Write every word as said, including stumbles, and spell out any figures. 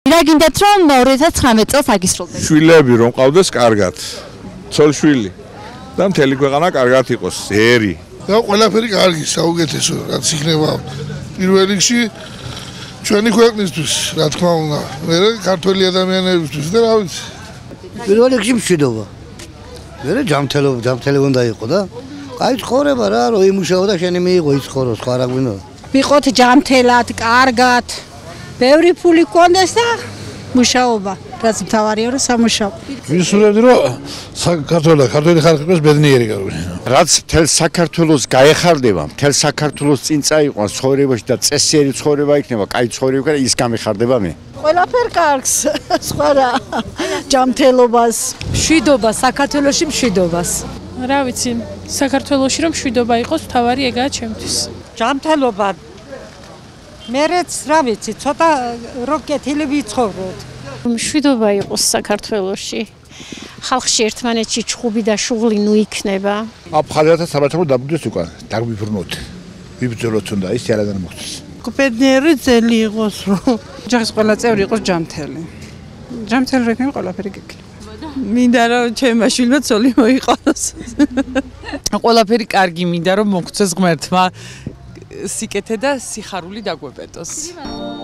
რა გინდათ რომ ორი ათას ცხრამეტ წელს აგისრულდეს? შვილები რომ ყავდეს კარგად. ცოლ-შვილი და მთელი ქვეყანა კარგად იყოს, ერი. და ყველაფერი კარგი, საუკეთესო, რაც იქნება პირველ რიგში ჩვენი ქვეყნისთვის, რა თქმა უნდა. მე ქართველი ადამიანებისთვის და რა ვიცი. პირველ რიგში მშვიდობა. მე ჯამთელო, ჯამთელი უნდა იყო და აი ცხოვრება რა, რომ იმუშაო და შენი მიიღო ის ხორო, სხვა რა გვინდა. ვიყოთ ჯამთელად, კარგად. ბევრი ფული გქონდეს და მუშაობა, რაც მთავარია რომ სამუშაო. ვისურვებდი რომ საქართველოს ქართველი ხალხი იყოს ბედნიერი გავიგე. რაც მთელ საქართველოს გაეხარდება, მთელ საქართველოს წინ წაიყვანს ცხოვრებაში და წესიერი ცხოვრება იქნება, კაი ცხოვრება და ის გამეხარდება მე. ყველაფერ კარგს, სხვა რა, ჯამთელობას, მშვიდობას, საქართველოში მშვიდობას. რა ვიცი, საქართველოში რომ მშვიდობა იყოს, თავარი ეგაა ჩემთვის. ჯამთელობა. მერეც რა ვიცი, ცოტა რომ კეთილი ვიცხოვროთ. მშვიდობა იყოს საქართველოში. ხალხში ერთმანეთში ჩხუბი და შუღლი ნუ იქნება. აფხაზეთთან საბჭომ დაგვიდეს უკან, დაგვიბრუნოთ. ვიბრძოლოთ უნდა ის არადან მოხდეს. ბედნიერი ძელი იყოს რომ ოჯახის ყველა წევრი იყოს ჯამთელი. ჯამთელი რო იქნება ყველაფერი გიქნება. მინდა რომ ჩემმა შვილმა ცოლი მოიყოლოს. ყველაფერი კარგი მინდა რომ მოგცეს ღმერთმა სიკეთე და სიხარული დაგვეპეტოს.